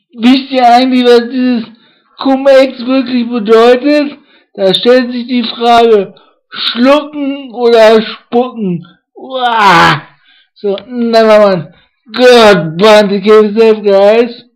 Wisst ihr eigentlich, was dieses Cum-Ex wirklich bedeutet? Da stellt sich die Frage, schlucken oder spucken. Uah. So, never mind. Goodbye to keep safe, guys.